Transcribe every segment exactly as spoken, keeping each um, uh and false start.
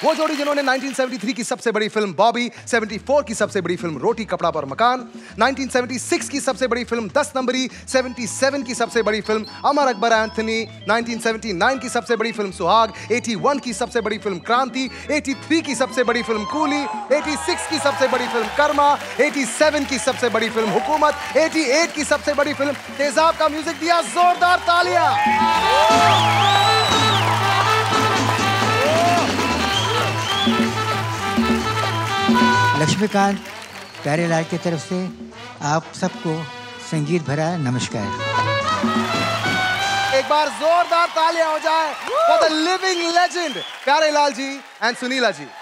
वो जोड़ी जिन्होंने नाइनटीन सेवेंटी थ्री की सबसे बड़ी फिल्म बॉबी, चौहत्तर की सबसे बड़ी फिल्म रोटी कपड़ा और मकान, नाइनटीन सेवेंटी सिक्स की सबसे बड़ी फिल्म दस नंबरी, सतहत्तर की सबसे बड़ी film Amar Akbar Anthony, nineteen seventy nine की सबसे बड़ी फिल्म सुहाग, इक्यासी की सबसे बड़ी फिल्म क्रांति, तिरासी की सबसे बड़ी फिल्म कूली, छियासी की सबसे बड़ी फिल्म कर्मा, सत्तासी की सबसे बड़ी फिल्म हुकूमत, अठासी की सबसे बड़ी फिल्म तेजाब का म्यूजिक दिया जोरदार तालियां। लक्ष्मीकांत प्यारेलाल की तरफ से आप सबको संगीत भरा नमस्कार। एक बार जोरदार तालियां हो जाए for the living legend Pyarelal ji and Sunila ji.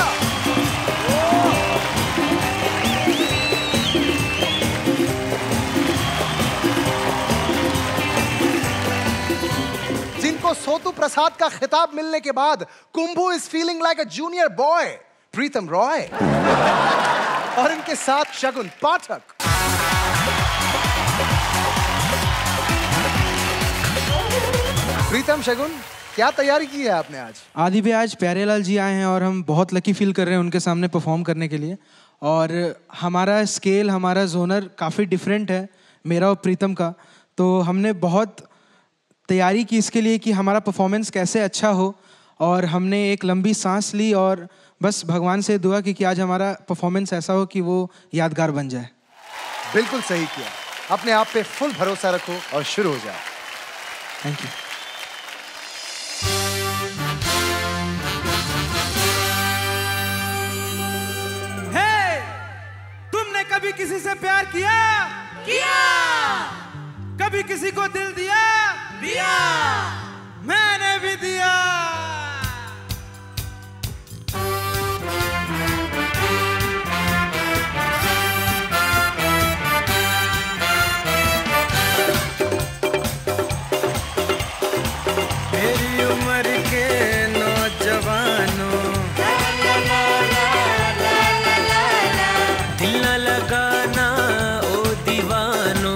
जिनको सोतु प्रसाद का खिताब मिलने के बाद Kumbhu is feeling like a junior boy, Pritam Roy और इनके साथ शगुन पाठक। प्रीतम, शगुन, क्या तैयारी की है आपने आज? आदि भी आज प्यारेलाल जी आए हैं और हम बहुत लकी फील कर रहे हैं उनके सामने परफॉर्म करने के लिए। और हमारा स्केल, हमारा जोनर काफ़ी डिफरेंट है मेरा और प्रीतम का, तो हमने बहुत तैयारी की इसके लिए कि हमारा परफॉर्मेंस कैसे अच्छा हो। और हमने एक लंबी सांस ली और बस भगवान से दुआ की कि आज हमारा परफॉर्मेंस ऐसा हो कि वो यादगार बन जाए। बिल्कुल सही किया, अपने आप पे फुल भरोसा रखो और शुरू हो जाओ। Thank you. हे, तुमने कभी किसी से प्यार किया? किया। कभी किसी को दिल दिया? दिया। मैंने भी दिया। मेरी उम्र के नौजवानों, दिल न लगाना ओ दीवानों।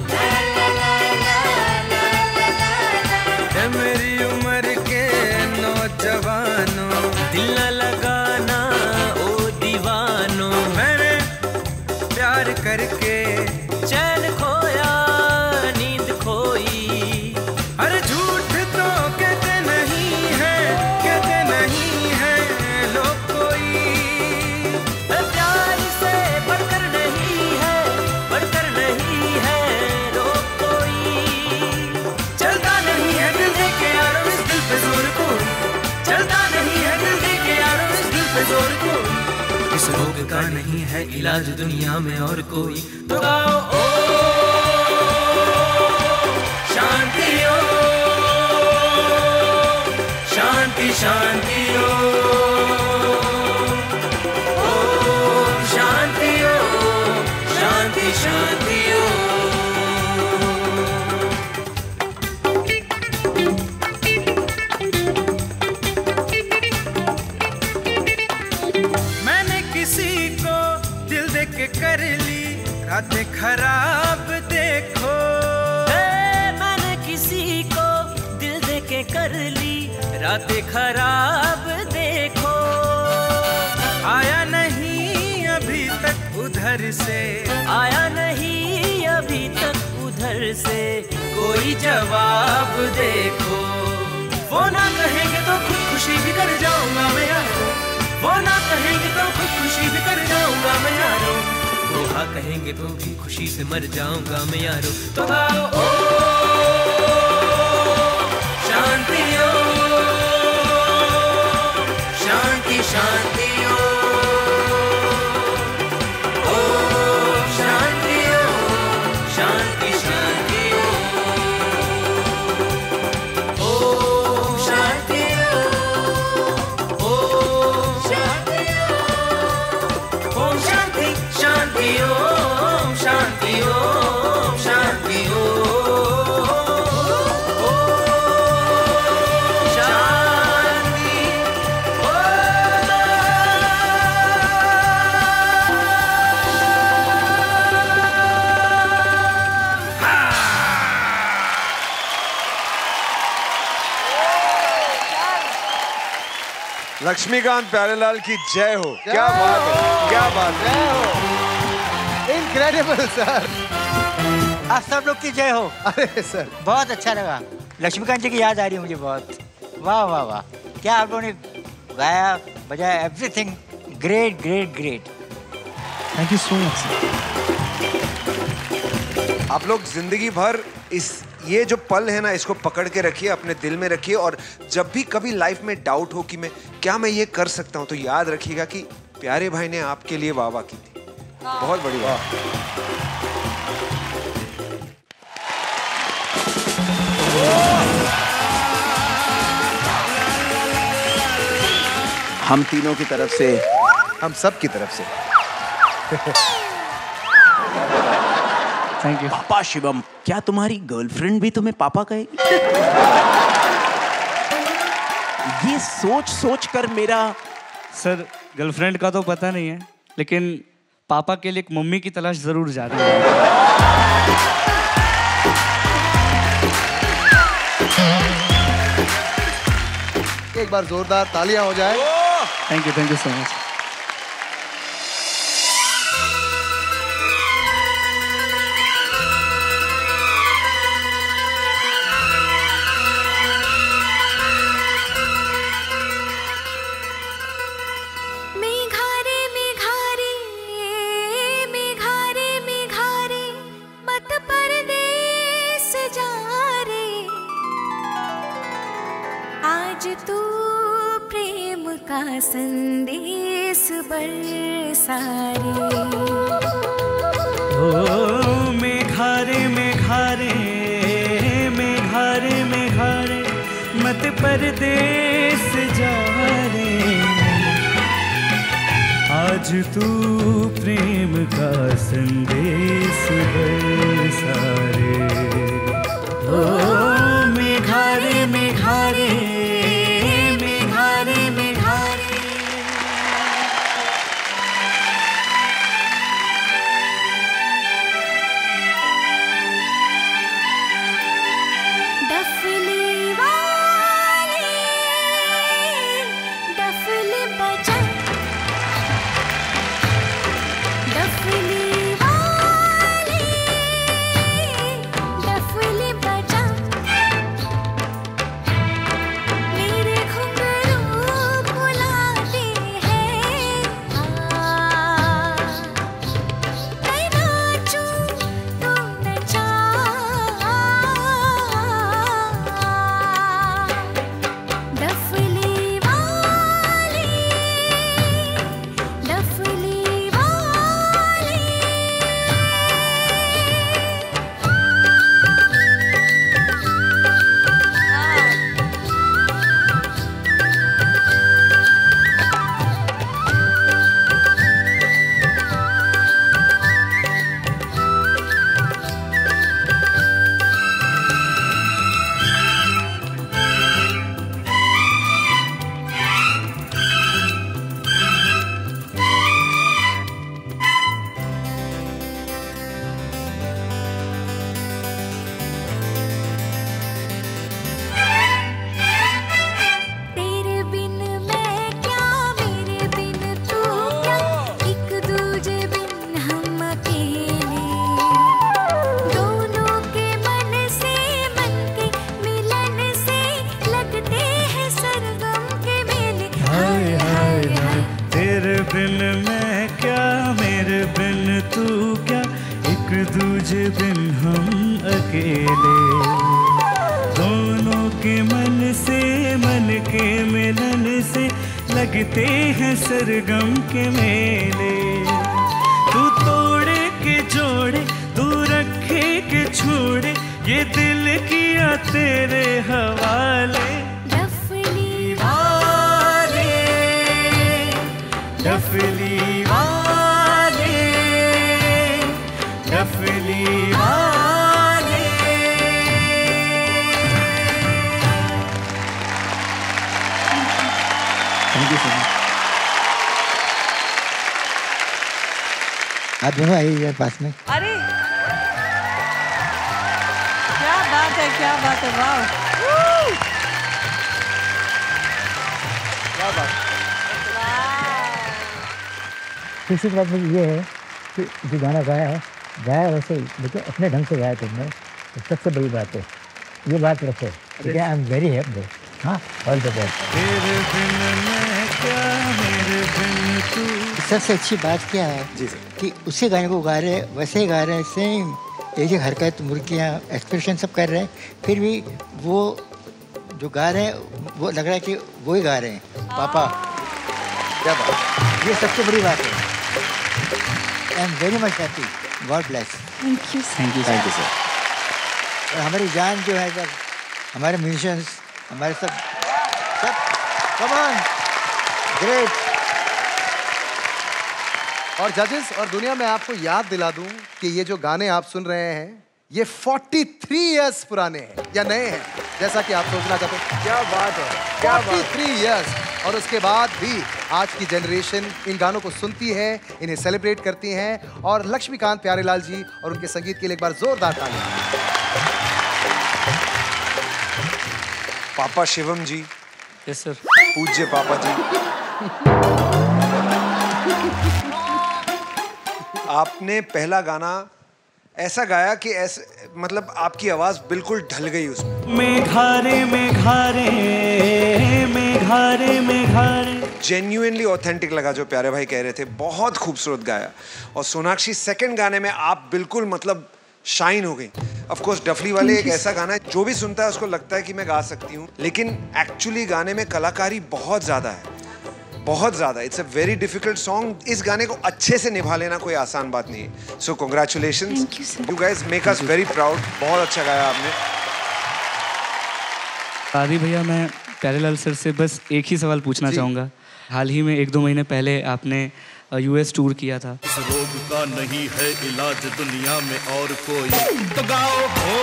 मेरी उम्र के नौजवानों, दिल न लगाना ओ दीवानों। मैंने प्यार करके चैन खोया, नींद खोई। अरे झूठ तो कहते नहीं है, कहते नहीं है लोग कोई। प्यार से बढ़कर नहीं है, बढ़कर नहीं है लोग कोई। चलता नहीं है दिल दे के यारो इस दिल पे जोर को, चलता नहीं है दिल दे के यारो इस दिल पे जोर को। इस रोग का नहीं है इलाज दुनिया में और कोई। तो गाओ ओ शांति ओ, शांति शांति ओ, ओ शांति ओ, शांति शांति ओ। मैंने किसी को दिल दे के कर ली रातें खराब देखो। मैंने किसी को दिल दे के कर ली रातें खराब देखो। आया नहीं अभी तक उधर से, आया नहीं अभी तक उधर से कोई जवाब देखो। वो ना कहेंगे तो खुद खुशी भी कर जाऊंगा मैं यारो, वो ना कहेंगे तो खुद खुशी भी कर जाऊंगा मैं यारो। वो हाँ कहेंगे तो भी खुशी से मर जाऊंगा मैं यारो। तो गाओ ओ शांति ओ, शांति शांति ओ, ओ शांति ओ, शांति शांति ओ, ओ शांति ओ, ओ शांति ओ, ओम शांति शांति ओम शांति ओम शांति ओम शांति ओम लक्ष्मीकांत प्यारेलाल की जय हो। क्या बात है, क्या बात है। जय हो। Incredible sir. आप सब लोग की जय हो। अरे सर बहुत अच्छा लगा। लक्ष्मीकांत जी की याद आ रही है मुझे बहुत। वाह वाह वाह, क्या आप लोगों ने गाया बजाया, everything great great great. Thank you so much sir. आप लोग जिंदगी भर इस ये जो पल है ना, इसको पकड़ के रखिए, अपने दिल में रखिए, और जब भी कभी लाइफ में डाउट हो कि मैं क्या मैं ये कर सकता हूँ, तो याद रखिएगा कि प्यारे भाई ने आपके लिए वाह वाह की थी। बहुत बड़ी बात। हम तीनों की तरफ से, हम सब की तरफ से थैंक यू। पापा शिवम, क्या तुम्हारी गर्लफ्रेंड भी तुम्हें पापा कहेगी? ये सोच सोच कर मेरा सर गर्लफ्रेंड का तो पता नहीं है, लेकिन पापा के लिए एक मम्मी की तलाश जरूर जा रही है। एक बार जोरदार तालियां हो जाए। Thank you, thank you so much. मेघारे मेघारे मेघारे मेघारे मत परदेस जा रे, आज तू प्रेम का संदेश बरसा रे। ओ मेघारे मेघारे मेघारे मेघारे मत परदेस जा रे, आज तू प्रेम का संदेश बरसा रे। ओ मेघारे मेघारे मेघारे मेघारे। डफली वाले डफली बजा, डफली वाले डफली बजा, मेरे घुंघरू बुलाते हैं, आ मैं नाचूं तू नचा, डफली वाले डफली वाले। तेरे बिन मैं क्या, मेरे बिन तू क्या, एक दूजे बिन हम अकेले, दोनों के मन से मन के मिलन से लगते हैं सरगम के मेले। हाय हाय हाय, तेरे बिन मैं क्या, मेरे बिन तू क्या, एक दूजे बिन हम अकेले, दोनों के मन से मन के मिलन से लगते हैं सरगम के मेले। तू तोड़े के जोड़े, तू रखे के छोड़े, ये दिल किया तेरे हवाले। डफली वाले डफली वाले डफली वाले। Thank you so much. आप दोनों आइए पास में। अरे क्या बात है, क्या बात है, वाह। क्या बात। तीसरी बात मुझे ये है कि जो गाना गाया है गाया वैसे देखिए अपने ढंग से गाया तुमने, तो सबसे बड़ी बात है, ये बात रखो। ठीक है, आई एम वेरी हैप्पी। हाँ, ऑल द बेस्ट। सबसे अच्छी बात क्या है जी कि उसी गाने को गा रहे हैं, वैसे ही गा रहे हैं, सेम एक ही हरकत, मुर्गियाँ, एक्सप्रेशन सब कर रहे हैं, फिर भी वो जो गा रहे हैं वो लग रहा है कि वो ही गा रहे हैं। पापा क्या बात, ये सबसे बड़ी बात है। I am very much happy, God bless. Thank you thank you thank you sir. और हमारी जान जो है सब, हमारे म्यूजिशियंस, हमारे सब सब कम ऑन ग्रेट। और जजेस और दुनिया में आपको याद दिला दूं कि ये जो गाने आप सुन रहे हैं ये तैंतालीस इयर्स पुराने हैं या नए हैं, जैसा कि आप सोचना चाहते हैं। क्या बात है, क्या तैंतालीस इयर्स। और उसके बाद भी आज की जनरेशन इन गानों को सुनती है, इन्हें सेलिब्रेट करती हैं। और लक्ष्मीकांत प्यारेलाल जी और उनके संगीत के लिए एक बार जोरदार ताली। पापा शिवम जी। Yes sir. पूज्य पापा जी। आपने पहला गाना ऐसा गाया कि ऐसे मतलब आपकी आवाज बिल्कुल ढल गई उसमें। मेघारे मेघारे मेघारे मेघारे जेन्युइनली ऑथेंटिक लगा जो प्यारे भाई कह रहे थे, बहुत खूबसूरत गाया। और सोनाक्षी सेकंड गाने में आप बिल्कुल मतलब शाइन हो गई। ऑफ कोर्स डफली वाले एक ऐसा गाना है जो भी सुनता है उसको लगता है कि मैं गा सकती हूँ, लेकिन एक्चुअली गाने में कलाकारी बहुत ज्यादा है, बहुत ज्यादा। It's a very difficult song. इस गाने को अच्छे से निभा लेना कोई आसान बात नहीं है। So congratulations, you guys make us very proud. बहुत अच्छा गाया आपने। आदि भैया, मैं प्यारेलाल सर से बस एक ही सवाल पूछना चाहूँगा। हाल ही में एक दो महीने पहले आपने यूएस टूर किया था। इस रोग का नहीं है इलाज दुनिया में और कोई, तो गाओ हो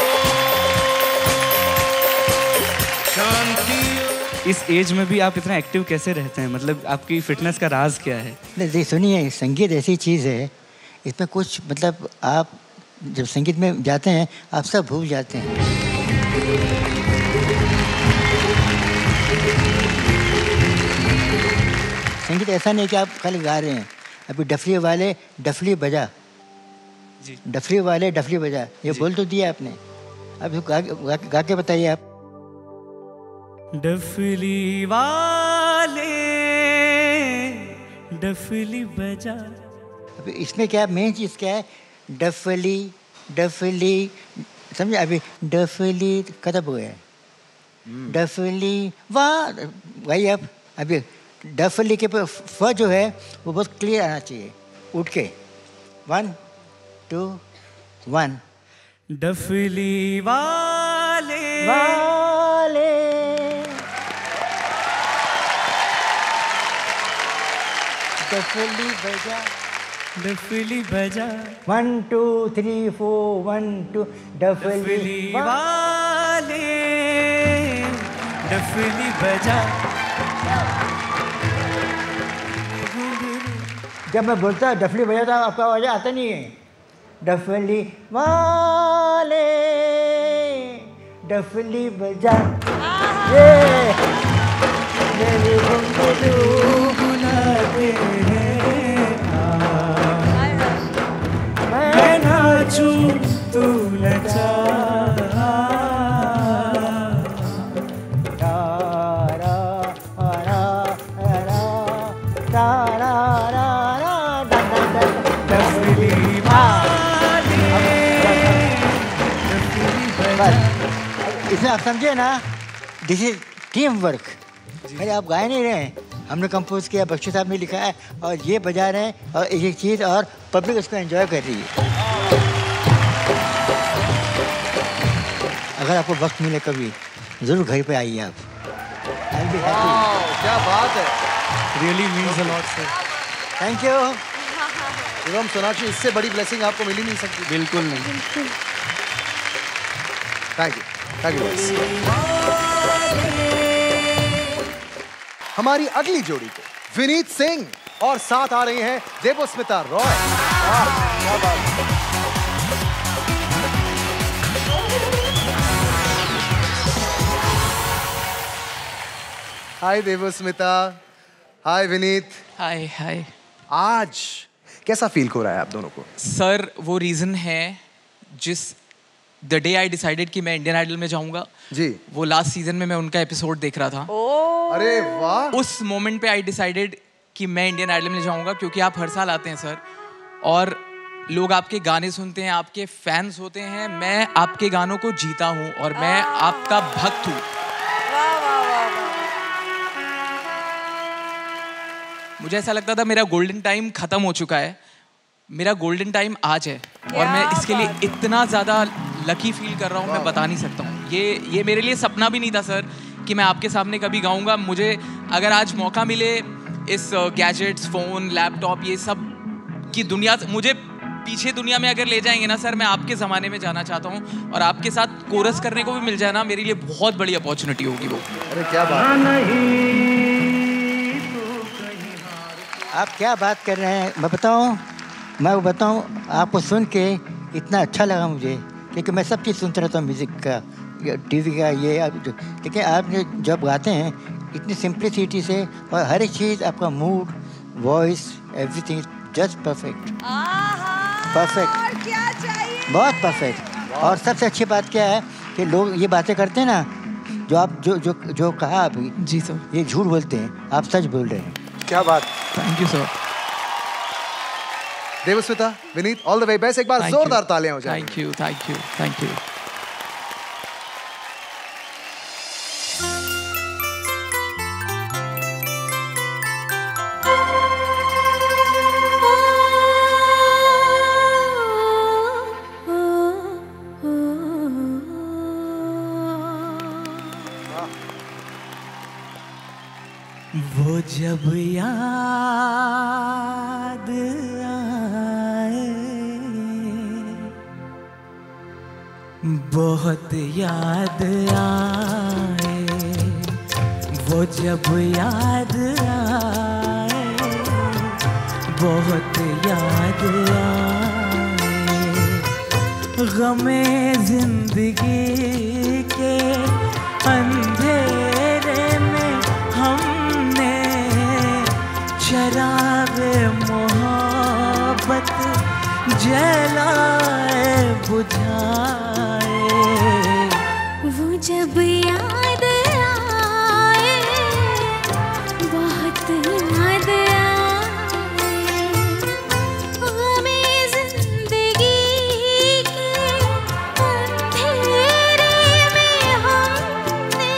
शांति। इस एज में भी आप इतना एक्टिव कैसे रहते हैं? मतलब आपकी फिटनेस का राज क्या है? नहीं सुनिए, संगीत ऐसी चीज़ है, इसमें कुछ मतलब आप जब संगीत में जाते हैं आप सब भूल जाते हैं। संगीत ऐसा नहीं कि आप खाली गा रहे हैं। अभी डफली वाले डफली बजा जी, डफली वाले डफली बजा, ये बोल तो दिया आपने, अब गा, गा, गा के बताइए आप। डफली वाले डफली बजा। अभी इसमें क्या मेन चीज़ क्या है? डफली डफली, समझे? अभी डफली खत्म हो गया है। डफली वाह भाई, अब अभी डफली के पे फ जो है वो बहुत क्लियर आना चाहिए, उठ के। One two one. डफली वाले वाले डफली बजा, डफली बजा। One two three four, one two. डफली वाले डफली बजा। जब मैं बोलता डफली बजाता आपका आवाज़ आता नहीं है। डफली वाले डफली बजा, ये मेरे घुंघरू बुलाते हैं, मैं नाचूं तू नचा। इसमें आप समझे ना, दिस इज टीम वर्क। अरे आप गाए नहीं रहे हैं, हमने कंपोज किया, बख्शी साहब ने लिखा है और ये बजा रहे हैं, और एक एक चीज़ और पब्लिक उसको एंजॉय कर रही है। अगर आपको वक्त मिले कभी ज़रूर घर पे आइए आप। क्या बात है, really means a lot sir. Thank you. एवं सोनाक्षी, इससे बड़ी ब्लेसिंग आपको मिल ही नहीं सकती। बिल्कुल नहीं। Thank you, thank you. हमारी अगली जोड़ी को विनीत सिंह और साथ आ रही हैं देवस्मिता रॉय। क्या बात है। हाय देवस्मिता, हाय विनीत। हाय हाय। आज कैसा फील हो रहा है आप दोनों को? सर वो रीज़न है जिस द डे आई डिसाइडेड कि मैं इंडियन आइडल में जाऊंगा जी, वो लास्ट सीजन में मैं उनका एपिसोड देख रहा था। अरे वाह! उस मोमेंट पे आई डिसाइडेड कि मैं इंडियन आइडल में जाऊंगा, क्योंकि आप हर साल आते हैं सर और लोग आपके गाने सुनते हैं, आपके फैंस होते हैं। मैं आपके गानों को जीता हूँ और मैं आपका भक्त हूँ। मुझे ऐसा लगता था मेरा गोल्डन टाइम खत्म हो चुका है, मेरा गोल्डन टाइम आज है और मैं इसके लिए इतना ज़्यादा लकी फील कर रहा हूँ, मैं बता नहीं सकता हूँ। ये ये मेरे लिए सपना भी नहीं था सर कि मैं आपके सामने कभी गाऊंगा। मुझे अगर आज मौका मिले इस गैजेट्स, फ़ोन, लैपटॉप, ये सब की दुनिया, मुझे पीछे दुनिया में अगर ले जाएंगे ना सर, मैं आपके ज़माने में जाना चाहता हूँ और आपके साथ कोरस करने को भी मिल जाए ना, मेरे लिए बहुत बड़ी अपॉर्चुनिटी होगी वो। अरे क्या बात है। आप क्या बात कर रहे हैं, मैं बताऊं मैं बताऊं आपको सुन के इतना अच्छा लगा मुझे, क्योंकि मैं सब चीज़ सुनता रहता हूँ, म्यूज़िक का, टीवी का, ये लेकिन आपने जब गाते हैं इतनी सिंप्लिसिटी से और हर एक चीज़, आपका mood, voice, everything just perfect perfect क्या चाहिए, बहुत परफेक्ट। और सबसे अच्छी बात क्या है कि लोग ये बातें करते हैं ना, जो आप जो जो जो कहा अभी, जी सर, ये झूठ बोलते हैं, आप सच बोल रहे हैं। क्या बात। Thank you sir. Debasmita, Vineet, all the way best. एक बार जोरदार तालियां हो जाए। Thank you, thank you, thank you. वो जब याद आए, बहुत याद आए, वो जब याद आए, बहुत याद आए, गमे जिंदगी के अंधेरे में हमने चराग मोहब्बत जलाए बुझाए। वो जब याद आए, बहुत याद आए, हमें जिंदगी के अंधेरे में हमने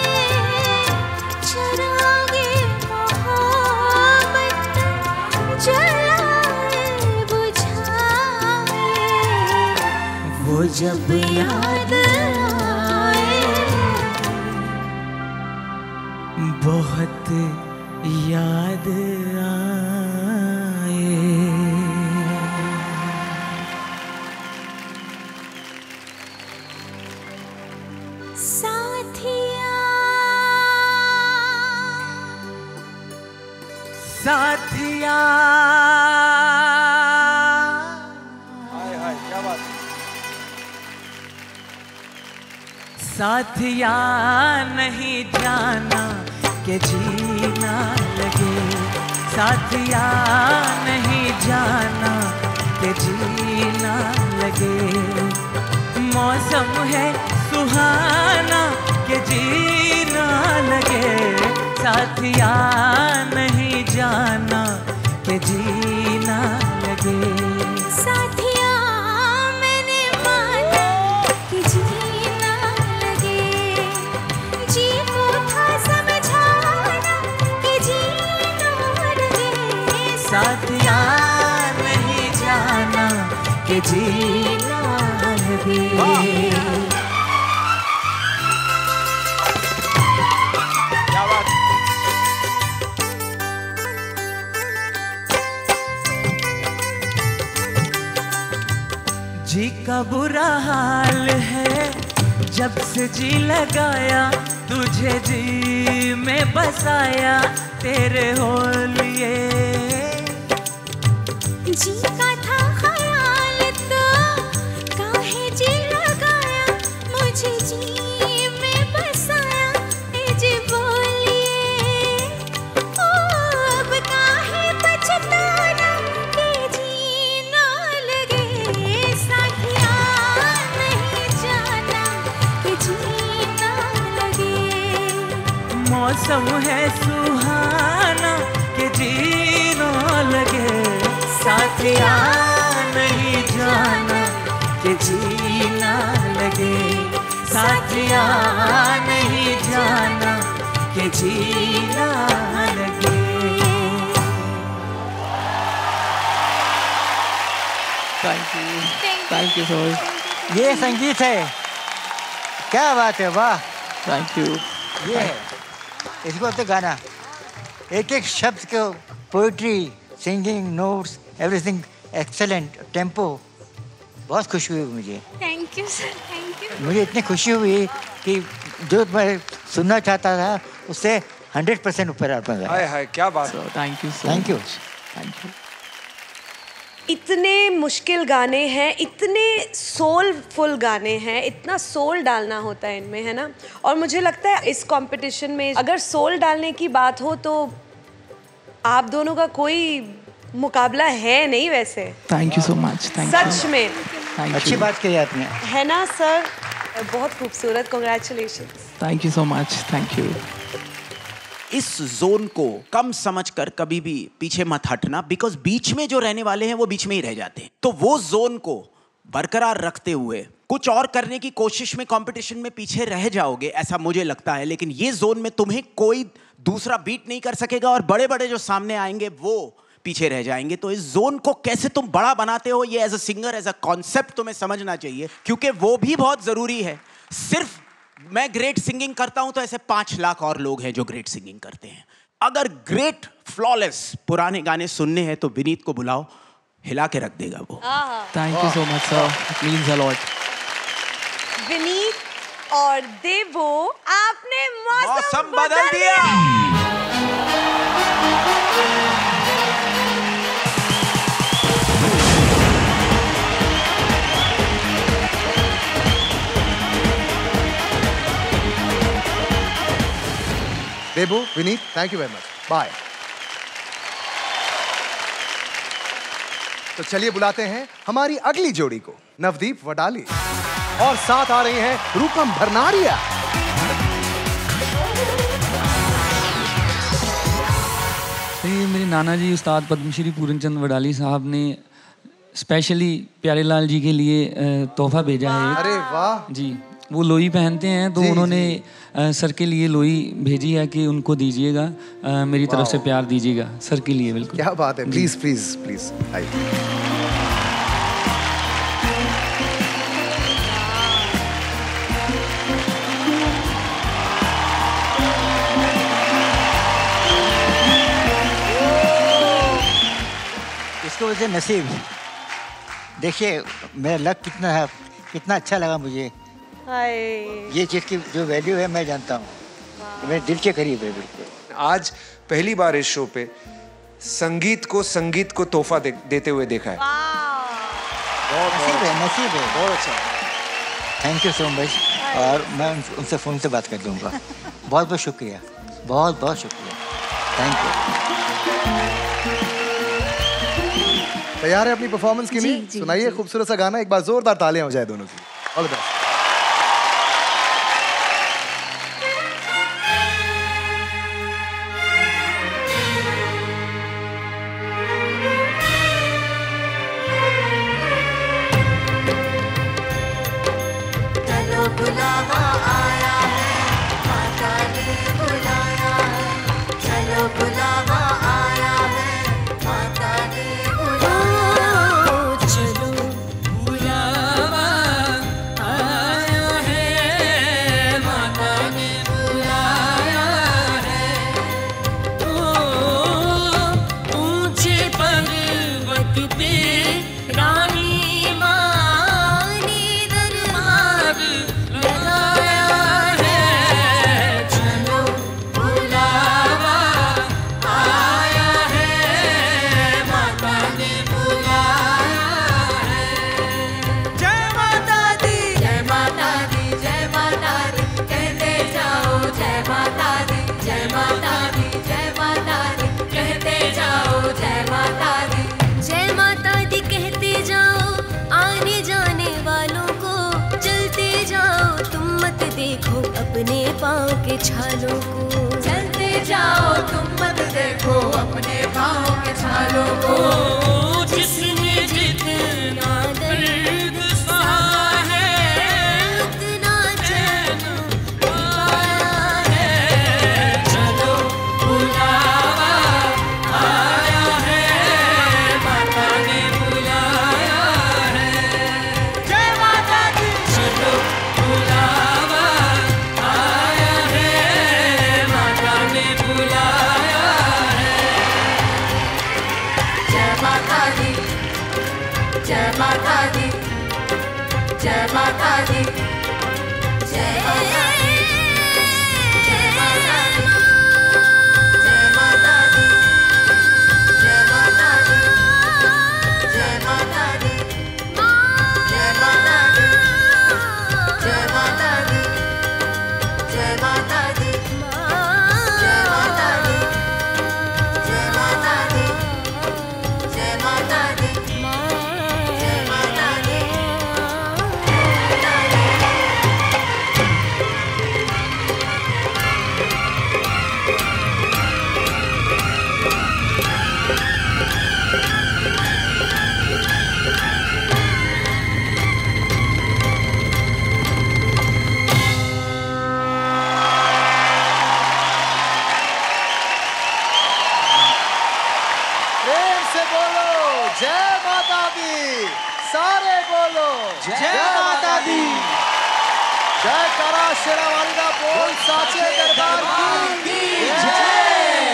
चरागे मोहब्बत जलाए बुझाए। वो जब याद आए, बहुत याद आए। साथिया साथिया, क्या बात। साथिया नहीं जाना के जीना लगे, साथिया नहीं जाना के जीना लगे, मौसम है सुहाना के जीना लगे, साथिया नहीं जाना के जीना लगे। साथिया मैंने माना कि जीना लगे, जी को था समझाना कि जीना लगे। साथिया नहीं जाना के जीना लगे। जी का बुरा हाल है जब से जी लगाया, तुझे जी में बसाया तेरे हो लिए। जी का था ख्याल तो काहे जी लगाया, मुझे जी में बसाया ए जी बोलिए। ओ अब काहे पछताना कि जी मौसम है सुहाना के जीना लगे, साथिया नहीं जाना के जीना लगे, साथिया नहीं जाना के जीना लगे। Thank you, thank you so much. ये संगीत है, क्या बात है, वाह। Thank you. ये है, इसको तो गाना, एक एक शब्द को, poetry, singing, notes, everything excellent, tempo, बहुत खुशी हुई मुझे। Thank you sir, thank you. मुझे इतनी खुशी हुई कि जो मैं सुनना चाहता था उससे हंड्रेड परसेंट ऊपर आ पाया। हाय हाय, क्या बात है। Thank you, thank you, thank you. इतने मुश्किल गाने हैं, इतने सोलफुल गाने हैं, इतना सोल डालना होता है इनमें, है ना। और मुझे लगता है इस कंपटीशन में अगर सोल डालने की बात हो तो आप दोनों का कोई मुकाबला है नहीं वैसे। Thank you so much. सच में अच्छी बात कही आपने, है ना सर, बहुत खूबसूरत, congratulations. Thank you so much, thank you. इस जोन को कम समझकर कभी भी पीछे मत हटना, बिकॉज बीच में जो रहने वाले हैं वो बीच में ही रह जाते हैं। तो वो जोन को बरकरार रखते हुए कुछ और करने की कोशिश में कंपटीशन में पीछे रह जाओगे, ऐसा मुझे लगता है। लेकिन ये जोन में तुम्हें कोई दूसरा बीट नहीं कर सकेगा और बड़े बड़े जो सामने आएंगे वो पीछे रह जाएंगे। तो इस जोन को कैसे तुम बड़ा बनाते हो, ये as a singer, as a concept तुम्हें समझना चाहिए, क्योंकि वो भी बहुत जरूरी है। सिर्फ मैं ग्रेट सिंगिंग करता हूं तो ऐसे पांच लाख और लोग हैं जो ग्रेट सिंगिंग करते हैं। अगर ग्रेट फ्लॉलेस पुराने गाने सुनने हैं तो विनीत को बुलाओ, हिला के रख देगा वो। Thank you so much sir, it means a lot. Vineet और देवो, आपने मौसम, मौसम बदल दिया। Debu, Vineet, thank you very much, bye. तो चलिए बुलाते हैं हमारी अगली जोड़ी को, नवदीप वडाली, और साथ आ रही हैं रूपम भरनारिया। ये मेरे नाना जी उस्ताद पद्मश्री पूरनचंद वडाली साहब ने स्पेशली प्यारेलाल जी के लिए तोहफा भेजा है। अरे वाह जी, वो लोई पहनते हैं तो उन्होंने आ, सर के लिए लोई भेजी है कि उनको दीजिएगा, आ, मेरी तरफ से प्यार दीजिएगा सर के लिए। बिल्कुल, क्या बात है। प्लीज प्लीज प्लीज आइए। इसको वजह नसीब, देखिए मेरा लक कितना है, कितना अच्छा लगा मुझे। ये चीज़ की जो वैल्यू है मैं जानता हूँ, मेरे दिल के करीब है बिल्कुल। आज पहली बार इस शो पे संगीत को संगीत को तोहफा दे, देते हुए देखा है। बहुत नसीब है, नसीब है, बहुत अच्छा। Thank you so much. और मैं उनसे फ़ोन से बात कर लूँगा। बहुत बहुत शुक्रिया, बहुत बहुत शुक्रिया, थैंक यू। तैयार है अपनी परफॉर्मेंस के लिए? सुनाइए खूबसूरत सा गाना, एक बार जोरदार तालियां हो जाए दोनों की। All the best. बुलावा आया है, माता ने बुलाया है, चलो बुलावा आया है, माता ने बुलाया, चलो बुलावा आया है, माता ने बुलाया है। ओ ऊंचे पर्वत पे रानी माँ ने दरबार लगाया है, चलो बुलावा आया है, माता ने बुलाया है। जय माता दी, जय माता दी, जय माता दी, कहते जाओ जय माता दी, जय माता दी, जय माता दी, कहते जाओ जय माता दी, जय माता दी कहते जाओ, आने जाने वालों को चलते जाओ, तुम मत देखो अपने पाँव के छालों को, चलते जाओ तुम मत देखो अपने पाँव के छालों को। जिसने जितना दर्द सहा है उतना चैन पाया है। चलो बुलावा आया है, माता ने बुलाया है। जय माता दी। चलो बुलावा आया है, माता ने बुलाया है। जय माता दी, जय माता दी, जय माता दी, जय माता दी, जय माता दी, जय माता दी, जय माता दी, जय माता दी, जय माता दी, जय माता दी, जय माता दी, जय माता दी, जय माता दी, जय माता दी, जय माता दी। प्रेम से बोलो जय माता दी। सारे बोलो जय माता दी। जय करा शेरा वालिदा बोल साचे दरबार की जय।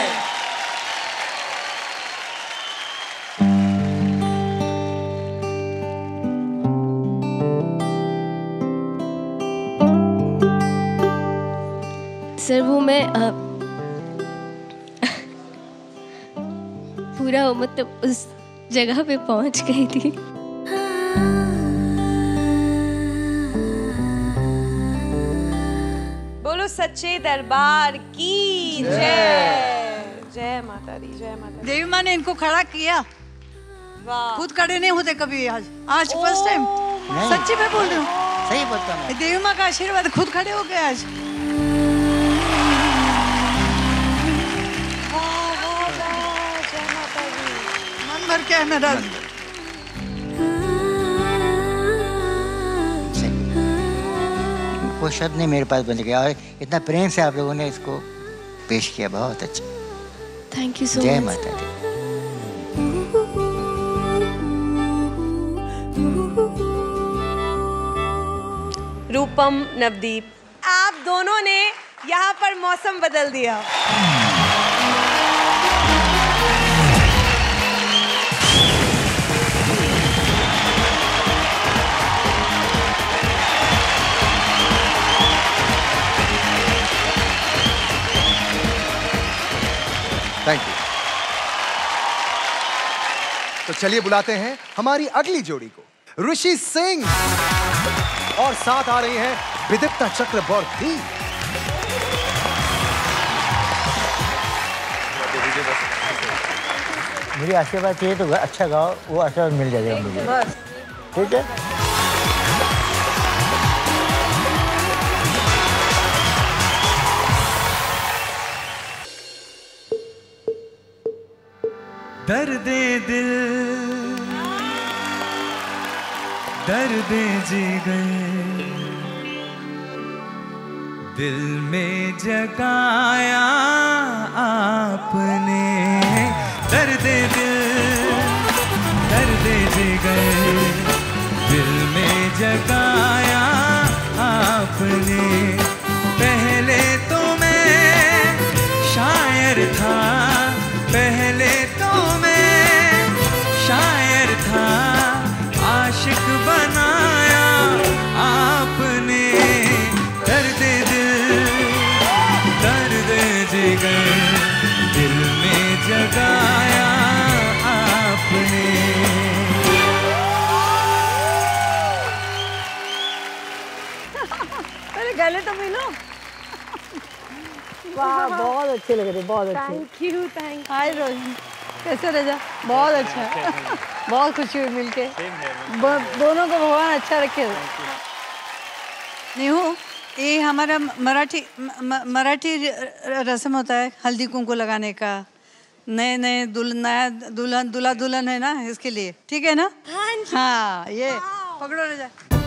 सर वो मैं अ, पूरा मतलब उस जगह पे पहुंच गई थी। बोलो सच्चे दरबार की जय। जय माता दी, जय माता दी। देवी माँ ने इनको खड़ा किया, वाह। खुद खड़े नहीं होते कभी। आज आज फर्स्ट टाइम, सच्ची मैं बोल रही हूँ, सही बोलता हूँ। देवी माँ का आशीर्वाद, खुद खड़े हो गए आज। मन भर के है मेरा। वो शब्द नहीं मेरे पास बन गया और इतना प्रेम से आप लोगों ने इसको पेश किया, बहुत अच्छा। थैंक यू सो जय मच। माता दी। रूपम, नवदीप, आप दोनों ने यहाँ पर मौसम बदल दिया। Thank you. तो चलिए बुलाते हैं हमारी अगली जोड़ी को, ऋषि सिंह, और साथ आ रही हैं विदिप्ता चक्रवर्ती। मुझे आशीर्वाद चाहिए तो अच्छा गाओ, वो आशीर्वाद मिल जाएगा मुझे, ठीक है। दर्दे दिल दर्दे जिगर दिल में जगाया आपने। दर्दे दिल दर्दे जिगर दिल में जगाया आपने। पहले तो मैं शायर था, पहले तो मैं शायर था, आशिक बनाया आपने। दर्द दिल दर्द जिगर दिल में जगाया आपने। पहले गले तो मिलो। वाह, बहुत अच्छे लग रहे, बहुत अच्छे। Thank you, thank. Hi Rohini, कैसे रजा? बहुत अच्छा, बहुत खुशी हुई मिलके। दोनों को भगवान अच्छा रखे। नेहू, ये हमारा मराठी म- मराठी रस्म होता है हल्दी कुंकू लगाने का। नए नए दुल्हन नया दुल्हन दूल्हा दुल्हन है ना, इसके लिए ठीक है ना। हाँ ये पकड़ो राजा।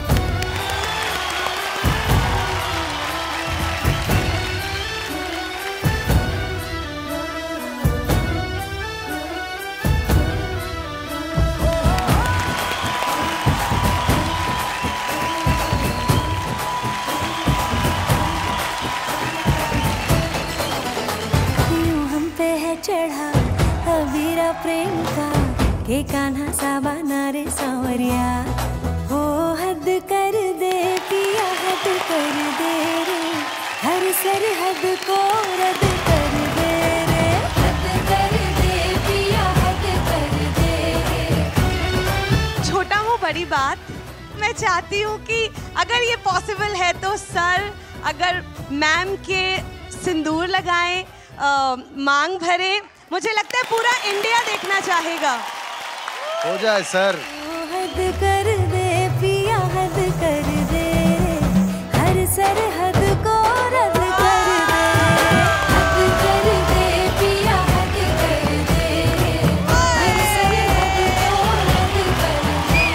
चढ़ा अबीरा प्रेम का के कान्हा साबाना रे सांवरिया हो हद कर दे पिया हद कर दे रे हर सरहद को रद कर दे रे हद कर दे पिया हद कर दे रे। छोटा हो बड़ी बात, मैं चाहती हूँ कि अगर ये पॉसिबल है तो सर अगर मैम के सिंदूर लगाएं, आ, मांग भरे, मुझे लगता है पूरा इंडिया देखना चाहेगा। हो जाए सर। हद कर दे पिया हद कर दे हर सरहद को रद कर दे हद कर दे पिया हद कर दे हर सरहद को रद कर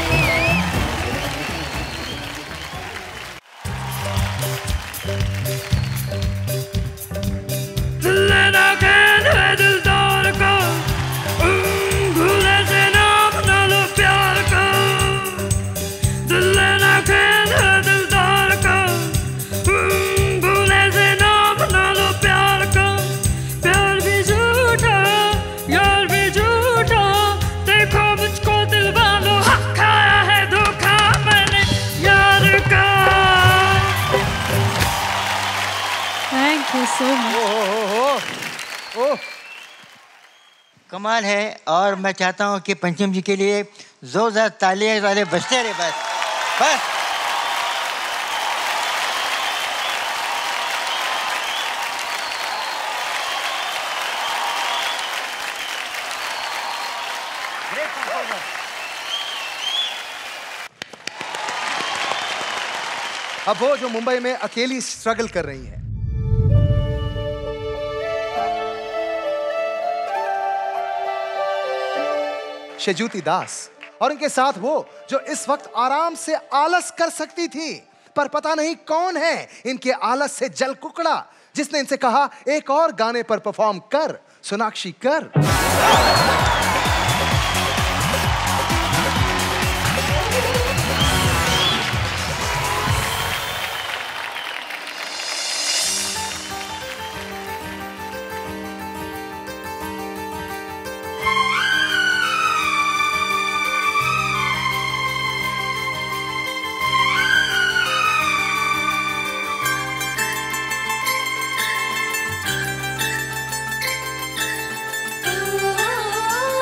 दे। लेना कहन है दिलदार का, भूले से ना अपना लो प्यार का। दिल लेना कहन है दिलदार का, भूले से ना अपना लो प्यार का। प्यार भी झूठा यार भी झूठा, देखो मुझको दिल वालों खाया है धोखा मैंने यार का। Thank you so much. कमाल है। और मैं चाहता हूँ कि पंचम जी के लिए जोरदार तालियां वाले बजते रहे बस बस। अब वो जो मुंबई में अकेली स्ट्रगल कर रही है, शेजूती दास, और उनके साथ वो जो इस वक्त आराम से आलस कर सकती थी, पर पता नहीं कौन है इनके आलस से जल कुकड़ा, जिसने इनसे कहा एक और गाने पर परफॉर्म कर, सोनाक्षी कर। दे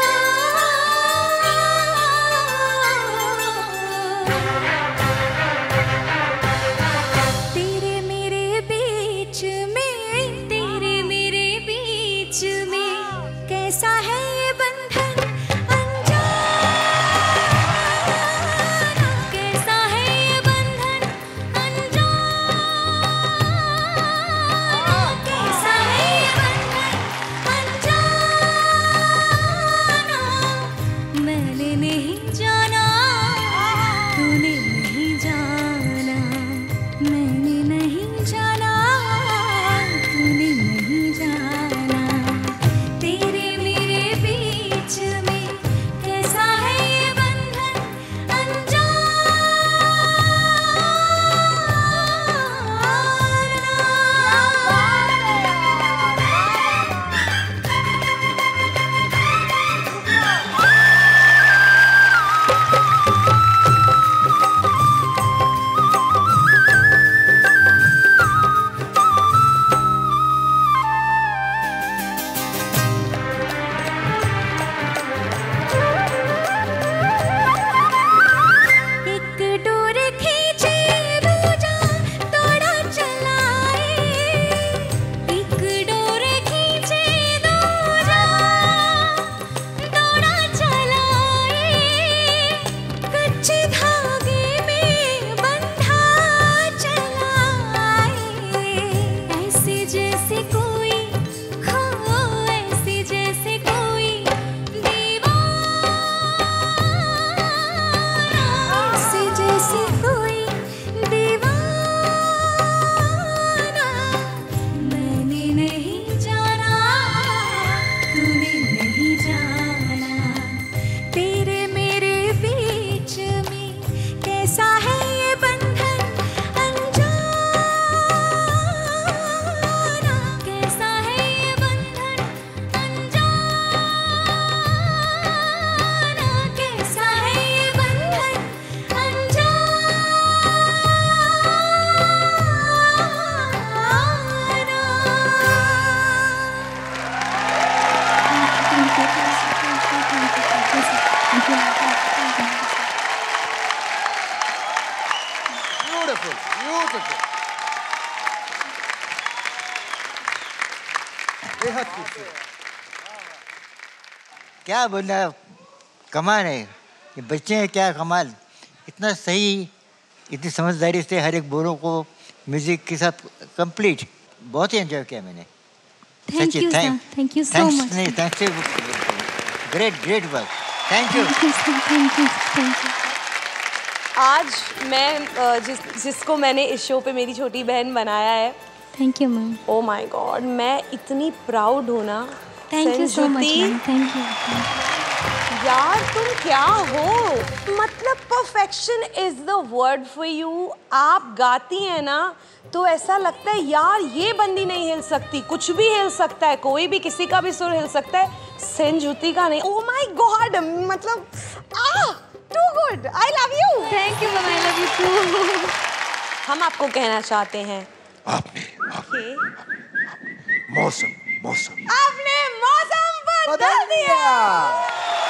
क्या बोलना, कमाल है ये बच्चे हैं, क्या कमाल, इतना सही, इतनी समझदारी से हर एक बोलों को म्यूजिक के साथ कंप्लीट, बहुत ही एंजॉय किया मैंने। Thank you sir, thank you so much. नहीं thanks, great great work, thank you thank you thank you. आज मैं अ, जिस जिसको मैंने इस शो पे मेरी छोटी बहन बनाया है, thank you ma'am. Oh my god, मैं इतनी प्राउड हूँ ना। Thank you so much ma'am, thank you. यार तुम क्या हो, मतलब perfection is the word for you. आप गाती हैं ना तो ऐसा लगता है यार ये बंदी नहीं हिल सकती, कुछ भी हिल सकता है, कोई भी किसी का भी सुर हिल सकता है, संजुति का नहीं। ओ माय गॉड, मतलब ah too good, I love you. Thank you ma'am, I love you too. हम आपको कहना चाहते हैं आपने, आपने मौसम मौसम आपने मौसम बदल दिया।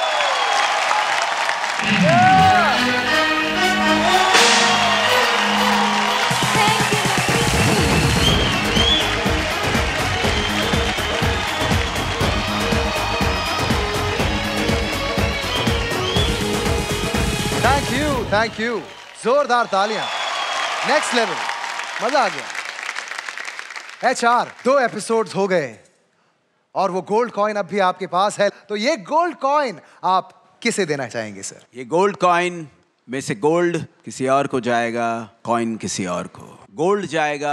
थैंक यू, थैंक यू, जोरदार तालियां, नेक्स्ट लेवल, मजा आ गया। एच आर, दो एपिसोड्स हो गए और वो गोल्ड कॉइन अब भी आपके पास है, तो ये गोल्ड कॉइन आप किसे देना चाहेंगे सर? ये गोल्ड कॉइन में से गोल्ड किसी और को जाएगा, कॉइन किसी और को। गोल्ड जाएगा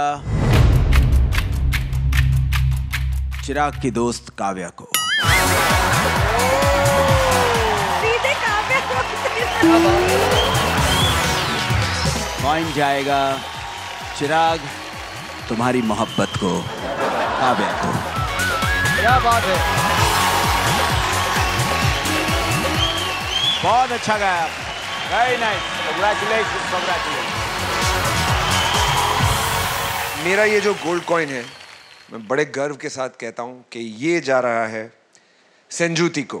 चिराग की दोस्त काव्या को। सीधे काव्या को। कॉइन जाएगा चिराग तुम्हारी मोहब्बत को, काव्या को। क्या बात है, बहुत अच्छा गाया, वेरी नाइस, कांग्रेचुलेशंस, कांग्रेचुलेशंस। मेरा ये जो गोल्ड कॉइन है, मैं बड़े गर्व के साथ कहता हूं कि ये जा रहा है संजुति को।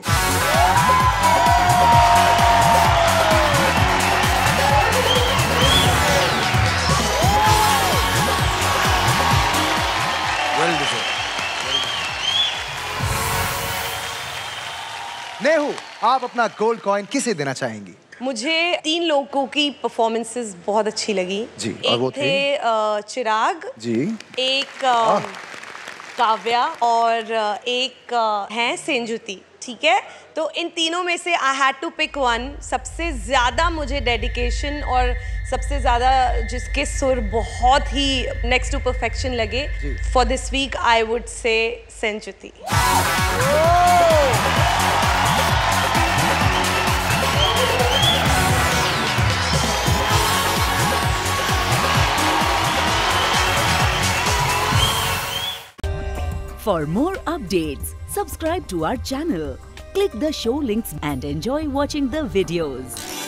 Well deserve. नेहू, आप अपना गोल्ड कॉइन किसे देना चाहेंगी? मुझे तीन लोगों की परफॉर्मेंसेस बहुत अच्छी लगी जी, एक और वो थे अ, चिराग जी, एक अ, काव्या और अ, एक अ, है संजुति, ठीक है। तो इन तीनों में से I had to pick one. सबसे ज़्यादा मुझे डेडिकेशन और सबसे ज़्यादा जिसके सुर बहुत ही नेक्स्ट टू परफेक्शन लगे for this week, I would say Sanjuti. For more updates, subscribe to our channel, click the show links and enjoy watching the videos.